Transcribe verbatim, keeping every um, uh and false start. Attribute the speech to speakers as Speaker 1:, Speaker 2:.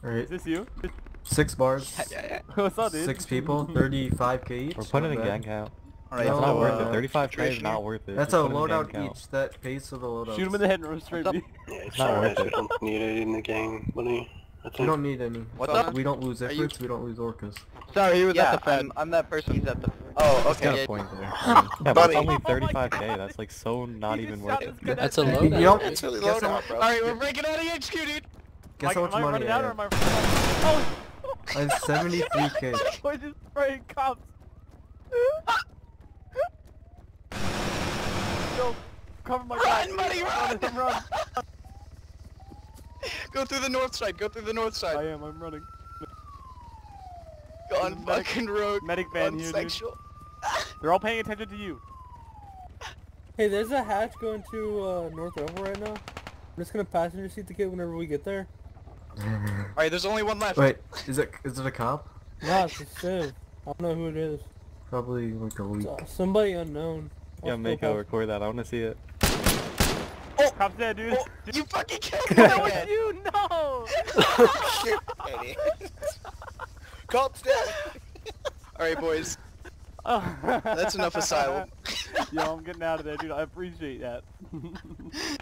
Speaker 1: Alright.
Speaker 2: Is this you?
Speaker 1: Six bars.
Speaker 2: What's up, dude?
Speaker 1: Six people. thirty-five K each.
Speaker 3: We're putting
Speaker 1: not
Speaker 3: in
Speaker 1: bad.
Speaker 3: gang count.
Speaker 4: Alright,
Speaker 3: It's
Speaker 1: No,
Speaker 3: not worth
Speaker 1: uh,
Speaker 3: it. thirty-five K is
Speaker 4: situation
Speaker 3: not
Speaker 4: here.
Speaker 3: worth it.
Speaker 1: That's
Speaker 3: Just
Speaker 1: a
Speaker 3: put in gang
Speaker 1: loadout
Speaker 3: count.
Speaker 1: each. That pays for the loadout.
Speaker 2: Shoot him in the head and run straight me.
Speaker 5: Yeah, it's
Speaker 3: not
Speaker 5: alright.
Speaker 3: worth
Speaker 5: We
Speaker 3: it.
Speaker 5: don't need it in the gang, buddy. I
Speaker 1: We
Speaker 5: think.
Speaker 1: don't need any.
Speaker 4: What's up?
Speaker 1: We don't lose
Speaker 4: Are you-
Speaker 1: Ifrits, we don't lose Orcas.
Speaker 4: Sorry, he was
Speaker 6: Yeah,
Speaker 4: at the Fed.
Speaker 6: I'm, I'm that person who's at the...
Speaker 4: Oh,
Speaker 3: It's got
Speaker 4: okay.
Speaker 3: a point there. Yeah, but
Speaker 4: Buddy.
Speaker 3: it's only
Speaker 2: Oh my
Speaker 3: thirty-five K.
Speaker 2: God.
Speaker 3: That's like so not
Speaker 2: He
Speaker 3: even
Speaker 2: just
Speaker 3: worth
Speaker 2: shot
Speaker 3: it.
Speaker 2: his gun
Speaker 7: That's
Speaker 2: at
Speaker 7: a
Speaker 2: me.
Speaker 7: loadout.
Speaker 1: You don't-
Speaker 4: It's really
Speaker 1: Guess
Speaker 4: low
Speaker 1: how-
Speaker 4: now, bro.
Speaker 6: Alright, we're breaking out of H Q, dude!
Speaker 1: Guess how
Speaker 2: Like,
Speaker 1: much
Speaker 2: am I
Speaker 1: money
Speaker 2: running
Speaker 1: I
Speaker 2: out or
Speaker 1: have.
Speaker 2: am I... Oh!
Speaker 1: I have seventy-three K.
Speaker 2: We're just spraying cops. Yo, cover my back.
Speaker 4: Run, buddy, run!
Speaker 2: Run, run.
Speaker 4: Go through the north side, go through the north
Speaker 2: I
Speaker 4: side.
Speaker 2: am, I'm running.
Speaker 4: On
Speaker 2: Medic-
Speaker 4: fucking road.
Speaker 2: Medic van here, dude.
Speaker 4: Unsexual.
Speaker 2: They're all paying attention to you.
Speaker 7: Hey, there's a hatch going to uh, North Oval right now. I'm just gonna passenger seat the kid whenever we get there.
Speaker 4: Alright, there's only one left.
Speaker 1: Wait, is it is it a cop?
Speaker 7: Nah, it's a civ. I don't know who it is.
Speaker 1: Probably like a
Speaker 7: It's,
Speaker 1: leak.
Speaker 7: uh, somebody unknown. I'll
Speaker 3: Yeah,
Speaker 7: still
Speaker 3: Mako,
Speaker 7: pass-
Speaker 3: record that. I want to see it.
Speaker 2: Cops dead, dude.
Speaker 4: Oh, you fucking killed me
Speaker 2: That was
Speaker 4: again!
Speaker 2: you, no!
Speaker 4: Shit, idiot. Cops dead! Alright, boys.
Speaker 2: Oh.
Speaker 4: That's enough asylum.
Speaker 2: Yo, I'm getting out of there, dude. I appreciate that.